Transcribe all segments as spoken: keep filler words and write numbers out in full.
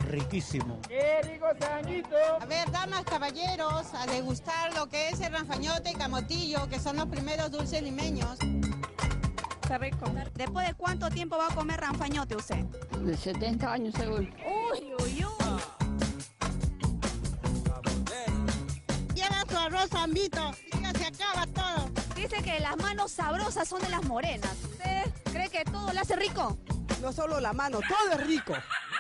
riquísimo. ¡Qué rico sanguito! A ver, damas, caballeros, a degustar lo que es el ranfañote y camotillo, que son los primeros dulces limeños. Está rico. ¿Después de cuánto tiempo va a comer ranfañote usted? De setenta años seguro. Uy, uy, uy. Lleva su arroz zambito y ya se acaba todo. Dice que las manos sabrosas son de las morenas. ¿Usted cree que todo le hace rico? No solo la mano, todo es rico.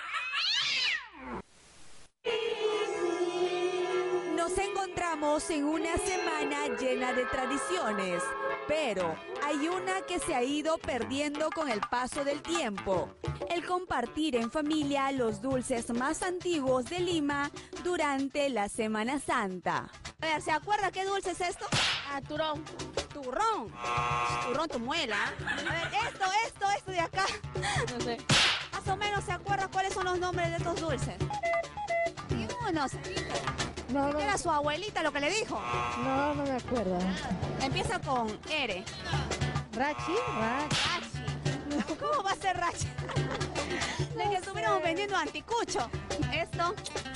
Nos encontramos en una semana llena de tradiciones, pero hay una que se ha ido perdiendo con el paso del tiempo: el compartir en familia los dulces más antiguos de Lima durante la Semana Santa. A ver, ¿se acuerda qué dulce es esto? Ah, turón. Turrón. Turrón tu muela. A ver, esto, esto, esto de acá. No sé. Más o menos se acuerda cuáles son los nombres de estos dulces. Y uno, No, no, era su abuelita lo que le dijo. no, no me acuerdo. Empieza con R. Rachi, Rachi. Rachi. ¿Cómo va a ser Rachi? De que estuviéramos vendiendo anticucho. Esto.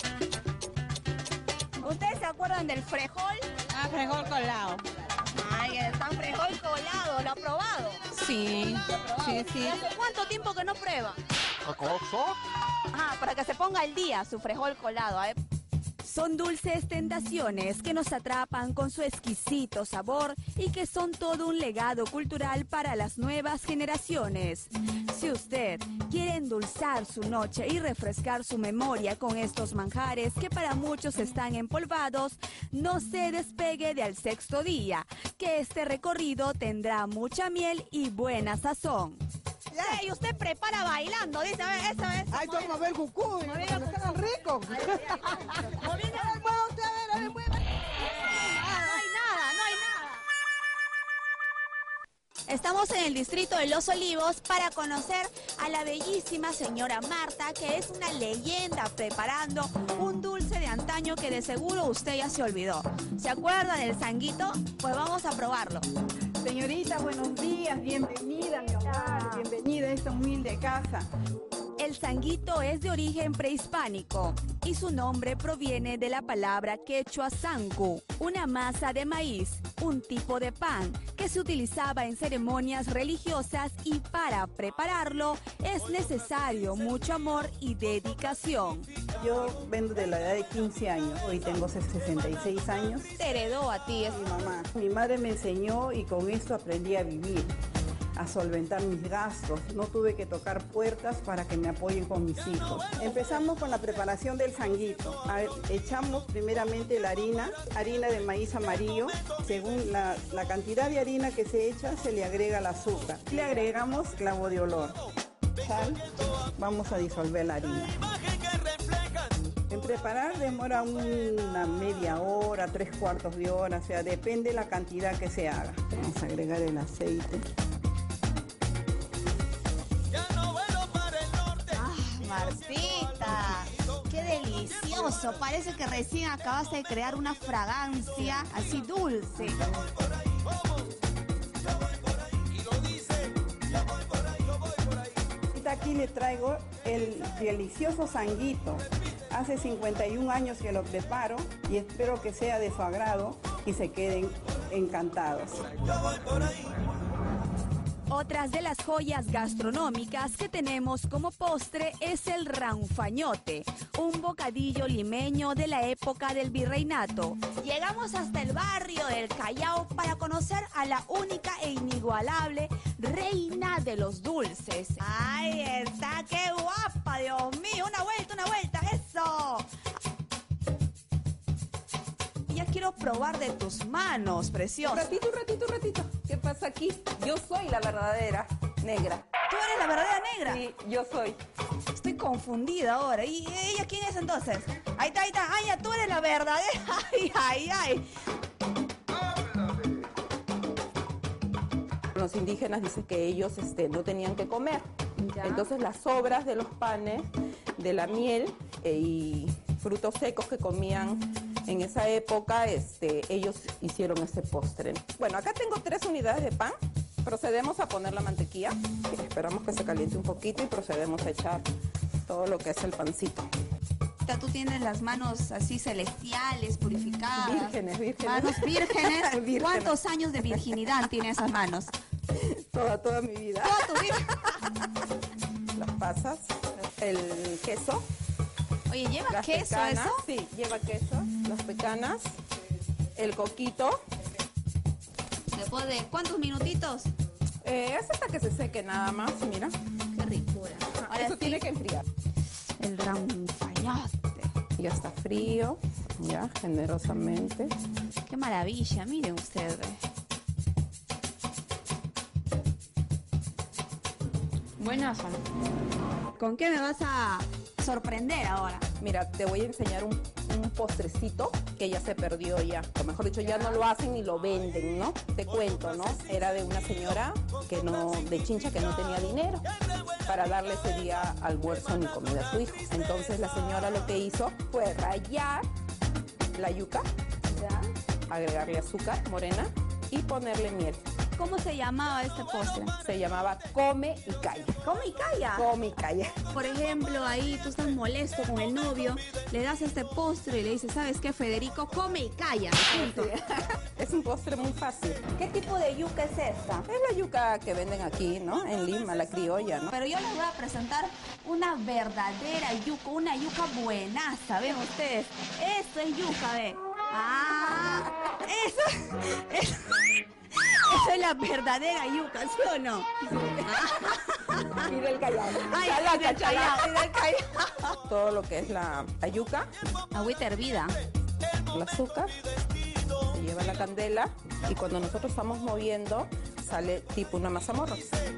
¿Ustedes se acuerdan del frejol? Ah, frijol colado. Ay, está frejol colado, ¿lo ha probado? Sí, sí, sí. ¿Y hace cuánto tiempo que no prueba? Ajá, para que se ponga al día su frejol colado, ¿eh? Son dulces tentaciones que nos atrapan con su exquisito sabor y que son todo un legado cultural para las nuevas generaciones. Si usted quiere endulzar su noche y refrescar su memoria con estos manjares que para muchos están empolvados, no se despegue de Al Sexto Día, que este recorrido tendrá mucha miel y buena sazón. Sí, y usted prepara bailando, dice, a ver, esa vez. Ay, toma a ver cucú, que están ricos. No hay nada, no hay nada. Estamos en el distrito de Los Olivos para conocer a la bellísima señora Marta, que es una leyenda preparando un dulce de antaño que de seguro usted ya se olvidó. ¿Se acuerda del sanguito? Pues vamos a probarlo. Señorita, buenos días, bienvenida a mi hogar, bienvenida a esta humilde casa. El sanguito es de origen prehispánico y su nombre proviene de la palabra quechua sangu, una masa de maíz, un tipo de pan que se utilizaba en ceremonias religiosas, y para prepararlo es necesario mucho amor y dedicación. Yo vendo de la edad de quince años, hoy tengo sesenta y seis años. Te heredó a ti. Mi mamá, mi madre me enseñó y con esto aprendí a vivir, a solventar mis gastos. No tuve que tocar puertas para que me apoyen con mis hijos. Empezamos con la preparación del sanguito. A ver, echamos primeramente la harina, harina de maíz amarillo. Según la, la cantidad de harina que se echa, se le agrega el azúcar. Le agregamos clavo de olor, sal. Vamos a disolver la harina. En preparar demora una media hora, tres cuartos de hora, o sea, depende de la cantidad que se haga. Vamos a agregar el aceite. Martita, qué delicioso. Parece que recién acabaste de crear una fragancia así dulce. Aquí le traigo el delicioso sanguito. Hace cincuenta y un años que lo preparo y espero que sea de su agrado y se queden encantados. Otras de las joyas gastronómicas que tenemos como postre es el ranfañote, un bocadillo limeño de la época del virreinato. Llegamos hasta el barrio del Callao para conocer a la única e inigualable reina de los dulces. ¡Ahí está! ¡Qué guapa! ¡Dios mío! ¡Una vuelta, una vuelta! ¡Eso! Ya quiero probar de tus manos, preciosa. Un ratito, un ratito, un ratito. ¿Qué pasa aquí? Yo soy la verdadera negra. ¿Tú eres la verdadera negra? Sí, yo soy. Estoy confundida ahora. ¿Y ella quién es entonces? Ahí está, ahí está. Ay, ya tú eres la verdadera. Ay, ay, ay. Los indígenas dicen que ellos este, no tenían que comer. Ya. Entonces las sobras de los panes, de la miel eh, y frutos secos que comían en esa época, este, ellos hicieron ese postre. Bueno, acá tengo tres unidades de pan. Procedemos a poner la mantequilla. Esperamos que se caliente un poquito y procedemos a echar todo lo que es el pancito. Martita, tú tienes las manos así celestiales, purificadas. Vírgenes, vírgenes. Manos vírgenes. Vírgenes. ¿Cuántos años de virginidad tiene esas manos? Toda, toda mi vida. Toda tu vida. Las pasas, el queso. Oye, ¿lleva Las queso pecanas, eso? sí, lleva queso, las pecanas, el coquito. Después de cuántos minutitos. Eh, es hasta que se seque nada más, mira. Qué ricura. Ah, eso sí, tiene que enfriar. el ranfañote. Ya está frío, ya, generosamente. Qué maravilla, miren ustedes. Buenas son. ¿Con qué me vas a sorprender ahora? Mira, te voy a enseñar un, un postrecito que ya se perdió ya. O mejor dicho, ya no lo hacen ni lo venden, ¿no? Te cuento, ¿no? Era de una señora que no, de Chincha que no tenía dinero para darle ese día almuerzo ni comida a su hijo. Entonces la señora lo que hizo fue rallar la yuca, ¿Ya? agregarle azúcar morena y ponerle miel. ¿Cómo se llamaba este postre? Se llamaba Come y Calla. Come y calla. Come y Calla. Por ejemplo, ahí tú estás molesto con el novio, le das este postre y le dices, ¿sabes qué, Federico? Come y calla. Punto. Es un postre muy fácil. ¿Qué tipo de yuca es esta? Es la yuca que venden aquí, ¿no? En Lima, la criolla, ¿no? Pero yo les voy a presentar una verdadera yuca, una yuca buenaza, ¿ven ustedes? Esto es yuca, ¿ven? Ah, eso, eso, eso es la verdadera yuca, ¿sí o no? Mira el callado. Ay, Chalaca, mira el chalaca. callao, mira el callao. Todo lo que es la, la yuca, Agüita hervida. el azúcar, se lleva la candela y cuando nosotros estamos moviendo sale tipo una mazamorra.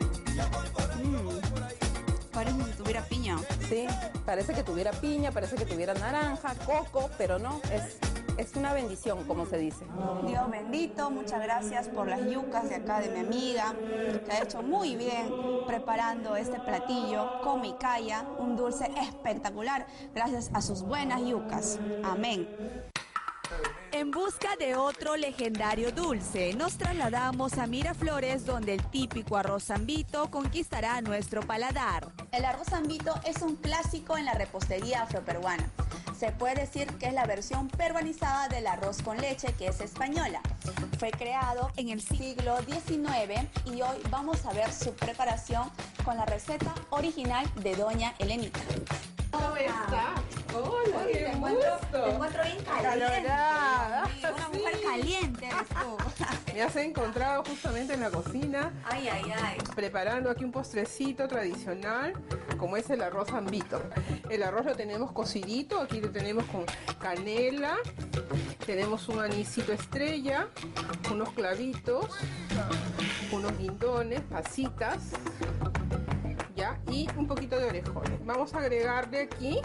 Parece que tuviera piña. Sí, parece que tuviera piña, parece que tuviera naranja, coco, pero no, es, es una bendición, como se dice. Dios bendito, muchas gracias por las yucas de acá de mi amiga, que ha hecho muy bien preparando este platillo, Come y Calla, un dulce espectacular, gracias a sus buenas yucas. Amén. En busca de otro legendario dulce, nos trasladamos a Miraflores, donde el típico arroz zambito conquistará nuestro paladar. El arroz zambito es un clásico en la repostería afroperuana. Se puede decir que es la versión peruanizada del arroz con leche, que es española. Fue creado en el siglo diecinueve y hoy vamos a ver su preparación con la receta original de Doña Elenita. ¿Cómo está? Hola, Oye, te encuentro, te encuentro bien caliente. Calorada. Sí, una mujer caliente eres tú. Me has encontrado justamente en la cocina Ay, ay, ay. preparando aquí un postrecito tradicional como es el arroz zambito. El arroz lo tenemos cocidito, aquí lo tenemos con canela, tenemos un anisito estrella, unos clavitos, unos guindones, pasitas, ya, y un poquito de orejones. Vamos a agregarle aquí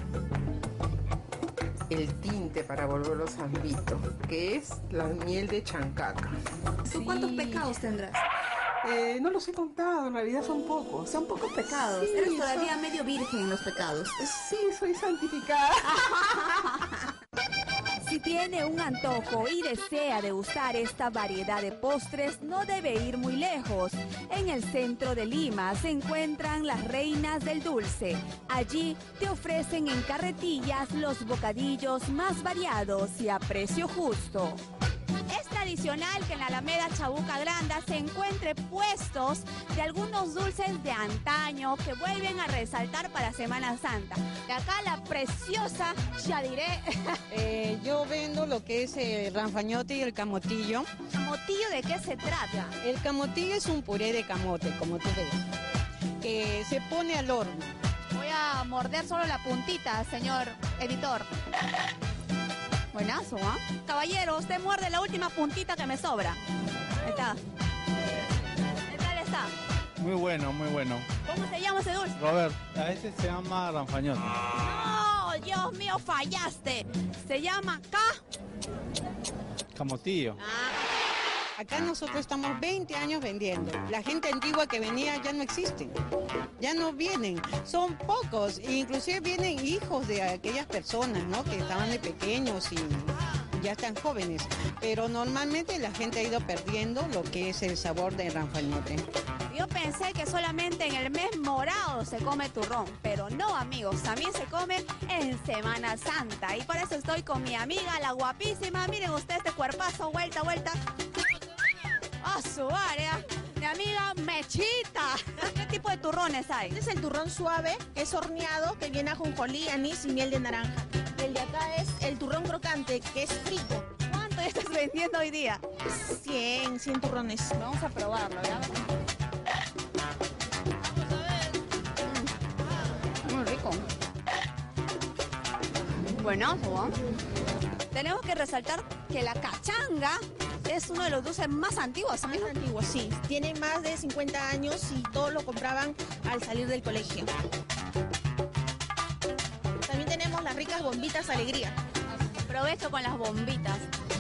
el tinte para volverlo zambito, que es la miel de chancaca. ¿Tú cuántos pecados tendrás? Eh, no los he contado, en realidad son pocos. Son pocos pecados. Sí, Eres todavía son- medio virgen en los pecados. Sí, soy santificada. Si tiene un antojo y desea degustar esta variedad de postres, no debe ir muy lejos. En el centro de Lima se encuentran las reinas del dulce. Allí te ofrecen en carretillas los bocadillos más variados y a precio justo. Es tradicional que en la Alameda Chabuca Granda se encuentre puestos de algunos dulces de antaño que vuelven a resaltar para Semana Santa. De acá la preciosa Yadiré. Eh, yo vendo lo que es el ranfañote y el camotillo. ¿Motillo de qué se trata? El camotillo es un puré de camote, como tú ves, que se pone al horno. Voy a morder solo la puntita, señor editor. Buenazo, ¿ah? Caballero, usted muerde la última puntita que me sobra. Ahí está. ¿Qué tal está? Muy bueno, muy bueno. ¿Cómo se llama ese dulce? Robert, a este se llama ranfañote. No, Dios mío, fallaste. Se llama K. Camotillo. Acá nosotros estamos veinte años vendiendo. La gente antigua que venía ya no existe. Ya no vienen. Son pocos. E inclusive vienen hijos de aquellas personas, ¿no? Que estaban de pequeños y ya están jóvenes, pero normalmente la gente ha ido perdiendo lo que es el sabor del ranfañote. Yo pensé que solamente en el mes morado se come turrón, pero no, amigos, también se come en Semana Santa. Y por eso estoy con mi amiga, la guapísima. Miren ustedes este cuerpazo, vuelta, vuelta. ¡A su área! Mi amiga Mechita. ¿Qué tipo de turrones hay? Este es el turrón suave, que es horneado, que viene a ajonjolí, anís y miel de naranja. El de acá es el turrón crocante, que es frito. ¿Cuánto estás vendiendo hoy día? cien, cien turrones. Vamos a probarlo, ¿ya? Muy rico. Buenazo, ¿eh? Tenemos que resaltar que la cachanga es uno de los dulces más antiguos. Más antiguos, sí. Tiene más de cincuenta años y todos lo compraban al salir del colegio. También tenemos las ricas bombitas Alegría. Provecho con las bombitas.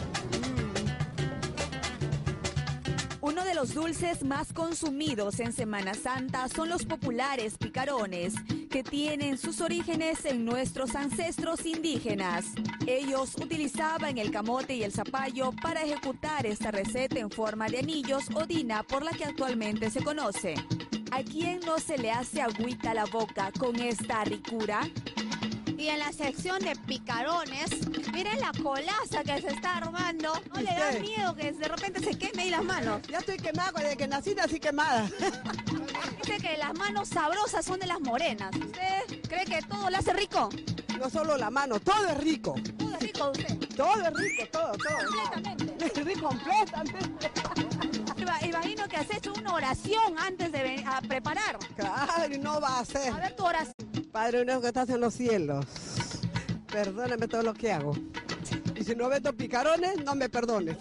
Uno de los dulces más consumidos en Semana Santa son los populares picarones, que tienen sus orígenes en nuestros ancestros indígenas. Ellos utilizaban el camote y el zapallo para ejecutar esta receta en forma de anillos o dina, por la que actualmente se conoce. ¿A quién no se le hace agüita la boca con esta ricura? Y en la sección de picarones, miren la colaza que se está armando. ¿No le da miedo que de repente se queme ahí las manos? Ya estoy quemada, desde que nací nací quemada. Dice que las manos sabrosas son de las morenas. ¿Usted cree que todo le hace rico? No solo la mano, todo es rico. ¿Todo es rico usted? Todo es rico, todo, todo. Completamente. Rico, completamente. Imagino que has hecho una oración antes de venir a preparar. Claro, y no va a hacer. A ver tu oración. Padre nuestro que estás en los cielos, perdóname todo lo que hago. Y si no vendo picarones, no me perdones.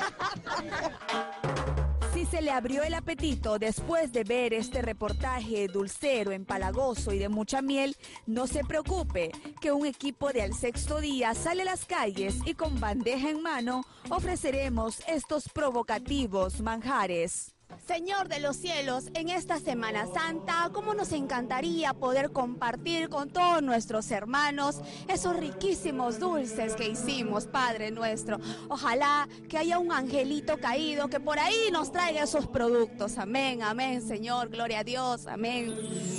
Si se le abrió el apetito después de ver este reportaje dulcero, empalagoso y de mucha miel, no se preocupe, que un equipo de Al Sexto Día sale a las calles y con bandeja en mano ofreceremos estos provocativos manjares. Señor de los cielos, en esta Semana Santa, ¿cómo nos encantaría poder compartir con todos nuestros hermanos esos riquísimos dulces que hicimos, Padre nuestro? Ojalá que haya un angelito caído que por ahí nos traiga esos productos. Amén, amén, Señor, gloria a Dios, amén.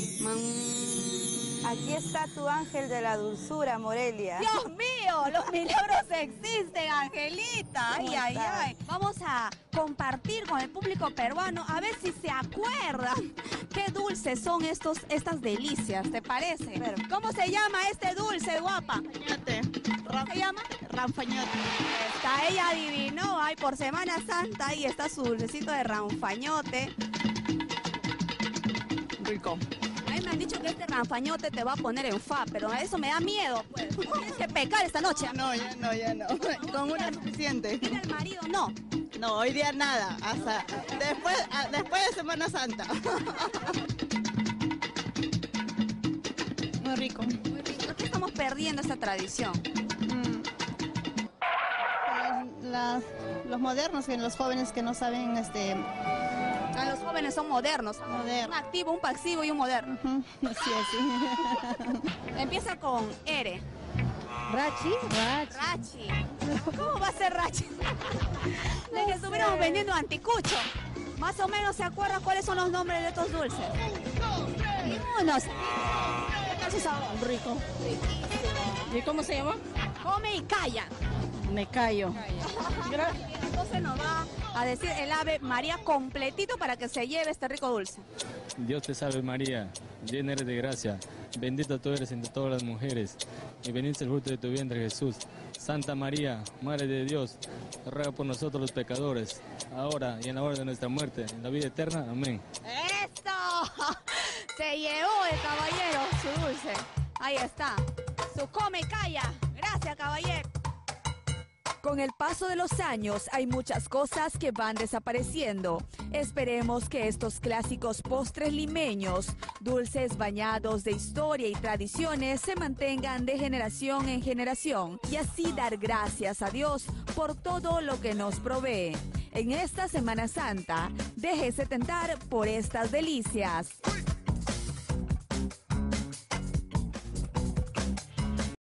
Aquí está tu ángel de la dulzura, Morelia. Dios mío, los milagros existen, Angelita. Ay, ay, ay. Vamos a compartir con el público peruano a ver si se acuerdan qué dulces son estos, estas delicias, ¿te parece? Pero, ¿cómo se llama este dulce, guapa? Ranfañote. ¿Cómo se llama? Ranfañote. Está, ella adivinó, ay, por Semana Santa, ahí está su dulcecito de ranfañote. Rico. A mí me han dicho que este ranfañote te va a poner en fa, pero a eso me da miedo. Pues. Tienes que pecar esta noche. No, ya no, ya no. Con una es suficiente. ¿Tiene el marido? No. No, hoy día nada. Hasta después, después de Semana Santa. Muy rico. Muy rico. ¿Por qué estamos perdiendo esta tradición? Mm. Las, los modernos, los jóvenes que no saben, este... Ah, los jóvenes son modernos. Moderno. Un activo, un pasivo y un moderno. Uh-huh. Sí, así. Empieza con R. Rachi, Rachi. Rachi. ¿Cómo va a ser Rachi? De que estuviéramos vendiendo anticucho. Más o menos se acuerda cuáles son los nombres de estos dulces. No, no sé. ¿Qué tal su sabor? Rico. ¿Y cómo se llama? Come y calla. Me callo. Gracias. Entonces nos va a decir el ave María completito para que se lleve este rico dulce. Dios te salve María, llena eres de gracia, bendita tú eres entre todas las mujeres, y bendito es el fruto de tu vientre Jesús. Santa María, Madre de Dios, ruega por nosotros los pecadores, ahora y en la hora de nuestra muerte, en la vida eterna. Amén. ¡Esto! Se llevó el caballero su dulce. Ahí está. Su come y calla. Gracias, caballero. Con el paso de los años hay muchas cosas que van desapareciendo. Esperemos que estos clásicos postres limeños, dulces bañados de historia y tradiciones, se mantengan de generación en generación y así dar gracias a Dios por todo lo que nos provee. En esta Semana Santa, déjese tentar por estas delicias.